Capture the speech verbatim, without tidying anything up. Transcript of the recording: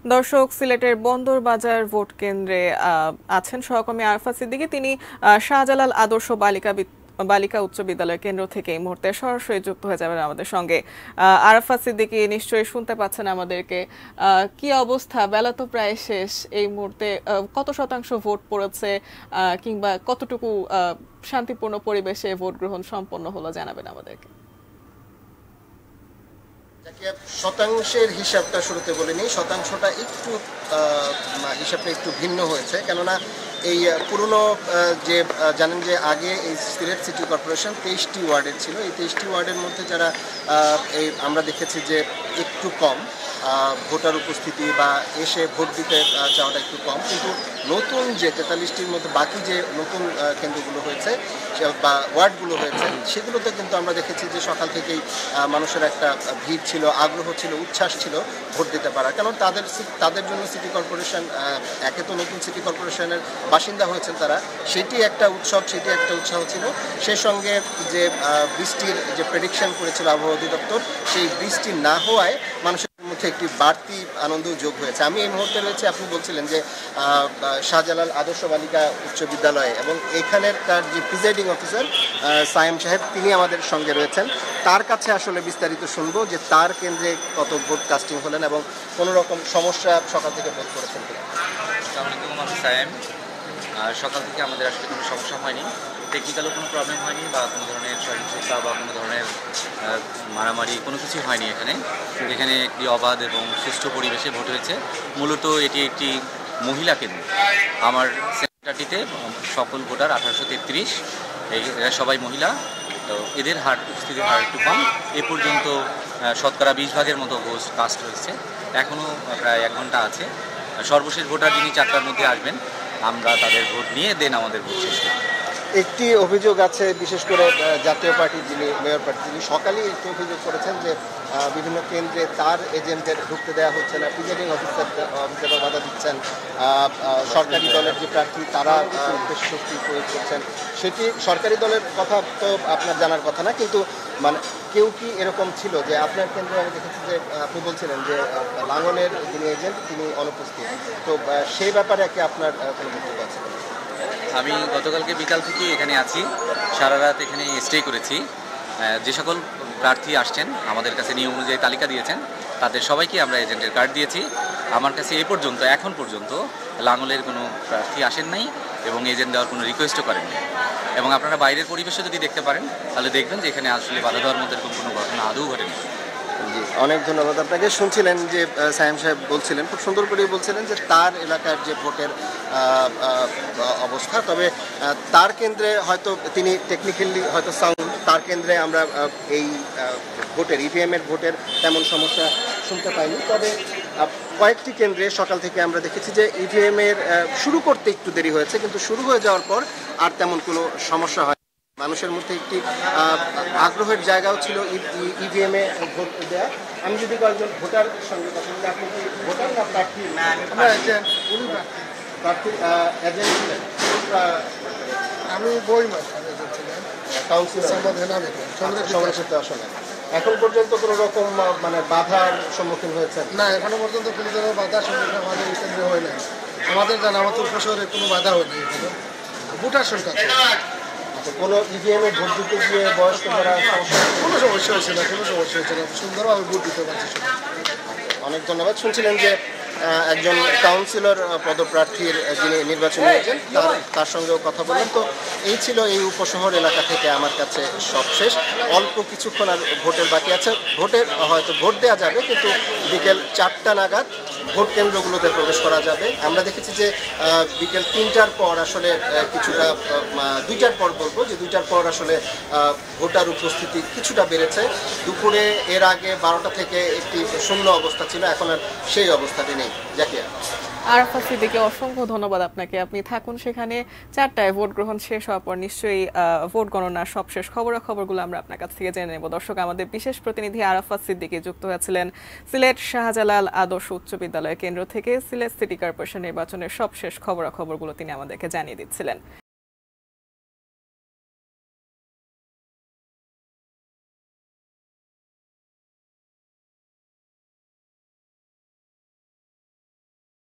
দর্শক, সিলেটের বন্দরবাজার ভোট কেন্দ্রে আছেন সহকর্মী আরাফাত সিদ্দিকী। তিনি শাহজালাল আদর্শ বালিকা বালিকা উচ্চ বিদ্যালয় কেন্দ্র থেকে এই মুহূর্তে সরাসরি যুক্ত হয়ে যাবেন আমাদের সঙ্গে। আরাফাত সিদ্দিকী, নিশ্চয়ই শুনতে পাচ্ছেন আমাদেরকে। কি অবস্থা? বেলা তো প্রায় শেষ। এই মুহূর্তে কত শতাংশ ভোট পড়েছে, কিংবা কতটুকু শান্তিপূর্ণ পরিবেশে ভোট গ্রহণ সম্পন্ন হলো জানাবেন আমাদেরকে। শতাংশের হিসাবটা শুরুতে বলিনি, শতাংশটা একটু হিসাবটা একটু ভিন্ন হয়েছে, কেননা এই পুরনো যে জানেন যে আগে এই সিলেট সিটি কর্পোরেশন তেইশটি ওয়ার্ডের ছিল। এই তেইশটি ওয়ার্ডের মধ্যে যারা এই আমরা দেখেছি যে একটু কম ভোটার উপস্থিতি বা এসে ভোট দিতে যাওয়াটা একটু কম, কিন্তু নতুন যে তেতাল্লিশটির মধ্যে বাকি যে নতুন কেন্দ্রগুলো হয়েছে বা ওয়ার্ডগুলো হয়েছে সেগুলোতে কিন্তু আমরা দেখেছি যে সকাল থেকেই মানুষের একটা ভিড় ছিল, আগ্রহ ছিল, উচ্ছ্বাস ছিল ভোট দিতে পারা। কারণ তাদের তাদের জন্য সিটি কর্পোরেশন, একে তো নতুন সিটি কর্পোরেশনের বাসিন্দা হয়েছেন তারা, সেটি একটা উৎসব, সেটি একটা উৎসাহ ছিল। সেই সঙ্গে যে বৃষ্টির যে প্রেডিকশন করেছিল আবহাওয়া অধিদপ্তর, সেই বৃষ্টি না হওয়ায় মানুষের মধ্যে একটি বাড়তি আনন্দ যোগ হয়েছে। আমি এই মুহূর্তে রয়েছে, আপনি বলছিলেন যে শাহজালাল আদর্শ বালিকা উচ্চ বিদ্যালয়ে, এবং এখানের তার যে প্রিজাইডিং অফিসার সায়েম সাহেব, তিনি আমাদের সঙ্গে রয়েছেন। তার কাছে আসলে বিস্তারিত শুনবো যে তার কেন্দ্রে কত ভোট কাস্টিং হলেন এবং কোনো রকম সমস্যা সকাল থেকে ভোট করেছেন কিনা। আসসালামু আলাইকুম, আমি সায়েম। সকাল থেকে আমাদের আসলে কোনো সমস্যা হয়নি, টেকনিক্যালও কোনো প্রবলেম হয়নি বা কোনো ধরনের সহিংসতা বা কোনো ধরনের মারামারি কোনো কিছুই হয়নি। এখানে এখানে একটি অবাধ এবং সুষ্ঠু পরিবেশে ভোট হয়েছে। মূলত এটি একটি মহিলা কেন্দ্র। আমার সেন্টারটিতে সকল ভোটার আঠারোশো তেত্রিশ, এরা সবাই মহিলা। তো এদের হার উপস্থিতির হার একটু কম। এ পর্যন্ত শতকরা বিশ ভাগের মতো ভোট কাস্ট হয়েছে। এখনও প্রায় এক ঘন্টা আছে। সর্বশেষ ভোটার যিনি চারটার মধ্যে আসবেন, আমরা তাদের ভোট নিয়ে দেন আমাদের ভোট শেষ করি। একটি অভিযোগ আছে, বিশেষ করে জাতীয় পার্টির যিনি মেয়র প্রার্থী, তিনি সকালেই একটি অভিযোগ করেছেন যে বিভিন্ন কেন্দ্রে তার এজেন্টের ঢুকতে দেওয়া হচ্ছে না, প্রিজাইডিং অফিসার অফিসাররা বাধা দিচ্ছেন, সরকারি দলের যে প্রার্থী তারা বেশি শক্তি প্রয়োগ করছেন। সেটি সরকারি দলের কথা তো আপনার জানার কথা না, কিন্তু মানে কেউ কি এরকম ছিল যে আপনার কেন্দ্রে? আমি দেখেছি যে আপনি বলছিলেন যে লাঙ্গলের যিনি এজেন্ট তিনি অনুপস্থিত, তো সেই ব্যাপারে কি আপনার কোনো বক্তব্য আছে? আমি গতকালকে বিকাল থেকে এখানে আছি, সারা রাত এখানে স্টে করেছি। যে সকল প্রার্থী আসছেন আমাদের কাছে নিয়ম অনুযায়ী তালিকা দিয়েছেন, তাদের সবাইকে আমরা এজেন্টের কার্ড দিয়েছি। আমার কাছে এ পর্যন্ত এখন পর্যন্ত লাঙ্গলের কোনো প্রার্থী আসেন নাই এবং এজেন্ট দেওয়ার কোনো রিকোয়েস্টও করেননি। এবং আপনারা বাইরের পরিবেশে যদি দেখতে পারেন তাহলে দেখবেন যে এখানে আসলে বাধা দেওয়ার মতো এরকম কোনো ঘটনা আদৌ ঘটেনি। জি, অনেক ধন্যবাদ আপনাকে। শুনছিলেন যে সায়েম সাহেব বলছিলেন, খুব সুন্দর করে বলছিলেন যে তার এলাকার যে ভোটের অবস্থা, তবে তার কেন্দ্রে হয়তো তিনি টেকনিক্যালি হয়তো সাউন্ড, তার কেন্দ্রে আমরা এই ভোটের ইভিএম এর ভোটের তেমন সমস্যা শুনতে পাইনি। তবে কয়েকটি কেন্দ্রে সকাল থেকে আমরা দেখেছি যে ইভিএম এর শুরু করতে একটু দেরি হয়েছে, কিন্তু শুরু হয়ে যাওয়ার পর আর তেমন কোনো সমস্যা হয়। মানুষের মধ্যে একটি আগ্রহের জায়গাও ছিল ইভিএম এ ভোট দেওয়া। আমি যদি কয়েকজন ভোটার সঙ্গে কথা বলি, আপনি কি ভোটার না প্রার্থী? প্রার্থী এজেন্ট ছিলেন? আমি বই কাউন্সিলর আসলে এখন পর্যন্ত কোনো রকম মানে বাধার সম্মুখীন হয়েছেন না? এখনো পর্যন্ত কোনো ধরনের বাধার সম্মুখীন আমাদের এই কেন্দ্রে হয় নাই। আমাদের জানা মতো উপশহরে কোনো বাধা হয়নি। ভোটার সংখ্যা কোনো ইভিএম এ ভোট দিতে গিয়ে বয়স্ক যারা কোনো সমস্যা হয়েছে না, কোনো সমস্যা হয়েছে না, সুন্দরভাবে ভোট দিতে পারছি। অনেক ধন্যবাদ। শুনছিলেন যে একজন কাউন্সিলর পদপ্রার্থীর যিনি নির্বাচনী এজেন্ট, তার তার সঙ্গেও কথা বললেন। তো এই ছিল এই উপশহর এলাকা থেকে আমার কাছে সব শেষ। অল্প কিছুক্ষণ আর ভোটের বাকি আছে। ভোটের হয়তো ভোট দেওয়া যাবে, কিন্তু বিকেল চারটা নাগাদ ভোট কেন্দ্রগুলোতে প্রবেশ করা যাবে। আমরা দেখেছি যে বিকেল তিনটার পর আসলে কিছুটা, দুইটার পর বলবো যে দুইটার পর আসলে ভোটার উপস্থিতি কিছুটা বেড়েছে। দুপুরে এর আগে বারোটা থেকে একটি শূন্য অবস্থা ছিল, এখন আর সেই অবস্থাটি নেই। জাকিয়া। আরাফাত সিদ্দিকী, অসংখ্য ধন্যবাদ আপনাকে। আপনি থাকুন সেখানে। চারটায় ভোট গ্রহণ শেষ হওয়ার পর নিশ্চয়ই ভোট গণনার সবশেষ খবরাখবরগুলো আমরা আপনার কাছ থেকে জেনে নেব। দর্শক, আমাদের বিশেষ প্রতিনিধি আরাফাত সিদ্দিকী যুক্ত হয়েছিলেন সিলেট শাহজালাল আদর্শ উচ্চ বিদ্যালয় কেন্দ্র থেকে। সিলেট সিটি কর্পোরেশন নির্বাচনের সবশেষ খবরাখবরগুলো তিনি আমাদেরকে জানিয়ে দিচ্ছিলেন।